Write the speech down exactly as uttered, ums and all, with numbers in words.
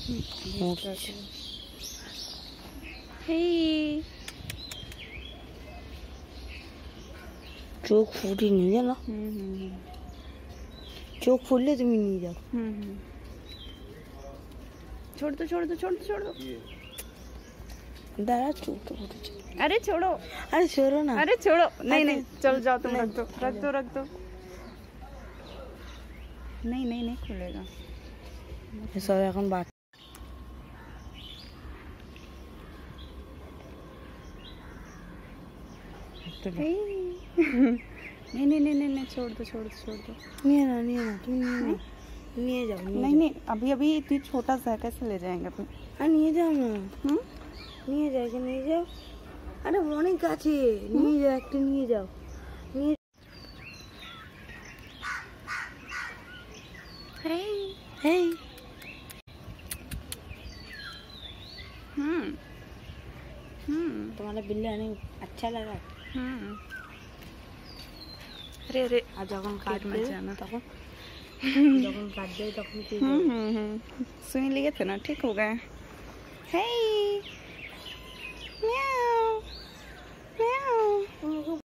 चोक फूटी नहीं है ना, चोक फूल ले तुम नहीं जाओ। छोड़ दो छोड़ दो छोड़ दो छोड़ दो डरा चोक तो फूटी। अरे छोड़ो, अरे छोड़ो ना, अरे छोड़ो, नहीं नहीं चल जाओ तुम, रख दो रख दो रख दो। नहीं नहीं नहीं खुलेगा। सब এখন बात नहीं नहीं नहीं नहीं छोड़ दो छोड़ दो छोड़ दो। नहीं ना नहीं ना तुम नहीं नहीं जाओ। नहीं नहीं अभी अभी इतनी छोटा सा कैसे ले जाएंगे अपन? अरे नहीं जाओ ना, हम्म नहीं जाएगा, नहीं जाओ। अरे অনেক কাছে নিয়ে যাও, একটু নিয়ে যাও। নিয়ে हे हे हम्म हम्म तुम्हारा बिल्ला नहीं अच्छा लगा? हम्म अरे अरे আর যখন কাটবে जाना তখন যখন কাটবে তখন কি हम्म सुई लिए थे ना, ठीक हो गए। हे म्याऊ म्याऊ।